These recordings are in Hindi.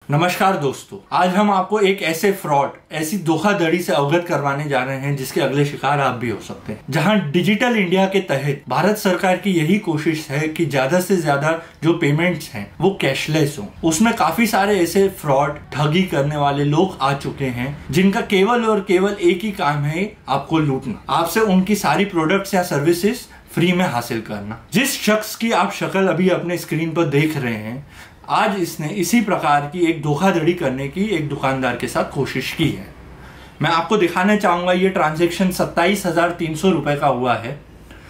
नमस्कार दोस्तों, आज हम आपको एक ऐसे फ्रॉड, ऐसी धोखाधड़ी से अवगत करवाने जा रहे हैं जिसके अगले शिकार आप भी हो सकते हैं। जहां डिजिटल इंडिया के तहत भारत सरकार की यही कोशिश है कि ज्यादा से ज्यादा जो पेमेंट्स हैं वो कैशलेस हो। उसमें काफी सारे ऐसे फ्रॉड, ठगी करने वाले लोग आ चुके हैं जिनका केवल और केवल एक ही काम है, आपको लूटना, आपसे उनकी सारी प्रोडक्ट्स या सर्विसेज फ्री में हासिल करना। जिस शख्स की आप शक्ल अभी अपने स्क्रीन पर देख रहे हैं, आज इसने इसी प्रकार की एक धोखाधड़ी करने की एक दुकानदार के साथ कोशिश की है। मैं आपको दिखाना चाहूंगा, ये ट्रांजैक्शन 27,300 रुपए का हुआ है,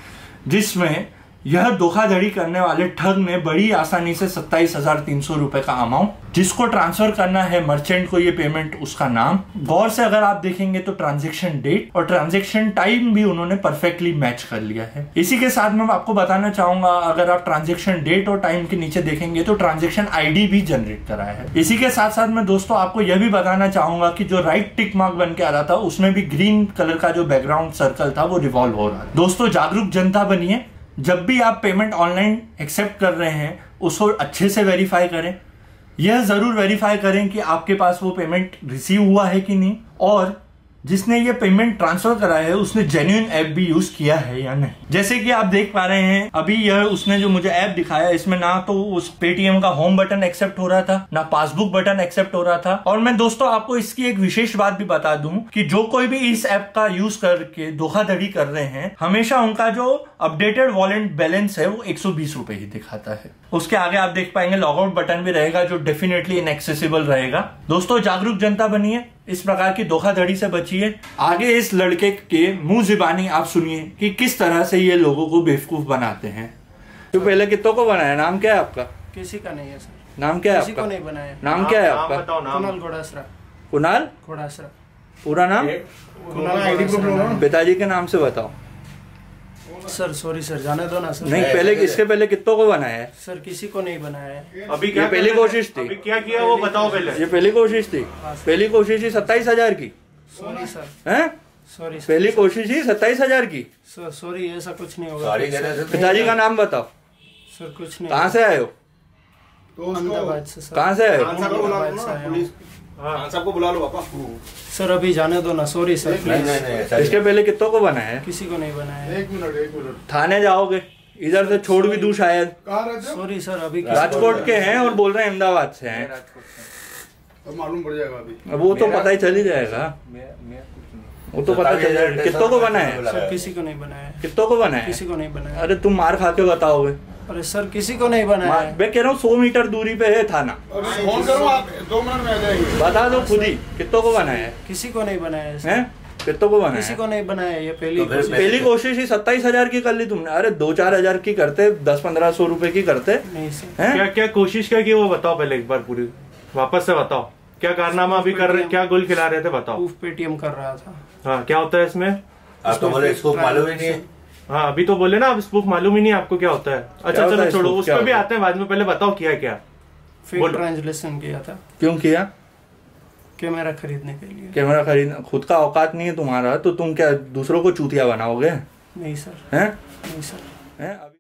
जिसमें यह धोखाधड़ी करने वाले ठग ने बड़ी आसानी से 27,300 रुपए का अमाउंट, जिसको ट्रांसफर करना है मर्चेंट को, ये पेमेंट उसका नाम, गौर से अगर आप देखेंगे तो ट्रांजैक्शन डेट और ट्रांजैक्शन टाइम भी उन्होंने परफेक्टली मैच कर लिया है। इसी के साथ मैं आपको बताना चाहूंगा, अगर आप ट्रांजैक्शन डेट और टाइम के नीचे देखेंगे तो ट्रांजैक्शन आईडी भी जनरेट करा है। इसी के साथ साथ मैं दोस्तों आपको यह भी बताना चाहूंगा कि जो राइट टिक मार्क बन के आ रहा था उसमें भी ग्रीन कलर का जो बैकग्राउंड सर्कल था वो रिवॉल्व हो रहा है। दोस्तों जागरूक जनता बनिए, जब भी आप पेमेंट ऑनलाइन एक्सेप्ट कर रहे हैं उसको अच्छे से वेरीफाई करें। यह जरूर वेरीफाई करें कि आपके पास वो पेमेंट रिसीव हुआ है कि नहीं, और जिसने ये पेमेंट ट्रांसफर करा है उसने जेन्युइन ऐप भी यूज किया है या नहीं। जैसे कि आप देख पा रहे हैं, अभी यह उसने जो मुझे ऐप दिखाया, इसमें ना तो उस पेटीएम का होम बटन एक्सेप्ट हो रहा था, ना पासबुक बटन एक्सेप्ट हो रहा था। और मैं दोस्तों आपको इसकी एक विशेष बात भी बता दूं कि जो कोई भी इस ऐप का यूज करके धोखाधड़ी कर रहे हैं, हमेशा उनका जो अपडेटेड वॉलेट बैलेंस है वो 120 रुपए ही दिखाता है। उसके आगे आप देख पाएंगे लॉगआउट बटन भी रहेगा जो डेफिनेटली इनएक्सेसिबल रहेगा। दोस्तों जागरूक जनता बनिए, इस प्रकार की धोखाधड़ी से बचिए। आगे इस लड़के के मुंह ज़बानी आप सुनिए कि किस तरह से ये लोगों को बेवकूफ बनाते हैं। तो पहले कितनों को बनाया? नाम क्या है आपका? किसी का नहीं है सर। नाम क्या है किसी आपका? को नहीं बनाया। नाम क्या है आपका? कुणाल घोड़ासरा। कुणाल घोड़ासरा। पूरा नाम? पिताजी के नाम से बताओ सर। सॉरी सर, जाने दो ना सर। नहीं, पहले इसके पहले कितनों को बनाया है? सर किसी को नहीं बनाया है। अभी क्या पहली कोशिश थी? अभी क्या किया वो बताओ पहले। ये पहली कोशिश थी? पहली कोशिश ही 27,000 की? Sorry sir. हैं? सॉरी। पहली कोशिश ही 27,000 की? सर सॉरी, ऐसा कुछ नहीं होगा। पिताजी का नाम बताओ। सर कुछ नहीं। कहाँ से आए हो? अहमदाबाद से सर। कहाँ से आए हो? सबको बुला लो पापा। सर अभी जाने दो ना। Sorry sir. इसके पहले कितनों को बनाया है? किसी को नहीं बनाया। एक मिनट। थाने जाओगे? इधर से छोड़ भी दूं शायद। सॉरी सर, अभी राजकोट के हैं और बोल रहे हैं अहमदाबाद से हैं। मालूम पड़ जाएगा अभी। वो तो पता ही चल ही जाएगा, वो तो पता चल जाएगा। कितनों को बनाया है? सर किसी को नहीं बनाया। कितनों को बनाया है? किसी को नहीं बनाया। अरे तुम मार खा के बताओगे। अरे सर किसी को नहीं बनाया। मैं कह रहा हूँ 100 मीटर दूरी पे है थाना। फोन करो, आप 2 मिनट में आ जाएंगे। बता दो खुद ही, कितनों को बनाया है? किसी को नहीं बनाया है। कितनों को बनाया? किसी को नहीं बनाया। ये पहली कोशिश ही 27,000 की कर ली तुमने। अरे 2-4 हजार की करते, 10-1500 रुपए की करते। नहीं सर। क्या क्या कोशिश क्या की वो बताओ पहले, एक बार पूरी वापस से बताओ। क्या कारनामा अभी कर रहे, क्या गोल खिला रहे थे बताओ। पेटीएम कर रहा था। हाँ, क्या होता है इसमें? आप तो बोले इसको मालूम ही नहीं है। हाँ अभी तो बोले ना, अब स्पूफ मालूम ही नहीं आपको क्या होता है। अच्छा चलो छोड़ो, उस पर भी आते हैं बाद में, पहले बताओ किया क्या। फेक ट्रांसलेशन किया था। क्यों किया? कैमरा खरीदने के लिए। कैमरा खरीदना? खुद का औकात नहीं है तुम्हारा तो तुम क्या दूसरों को चूतिया बनाओगे? नहीं सर। हैं? नहीं सर। हैं?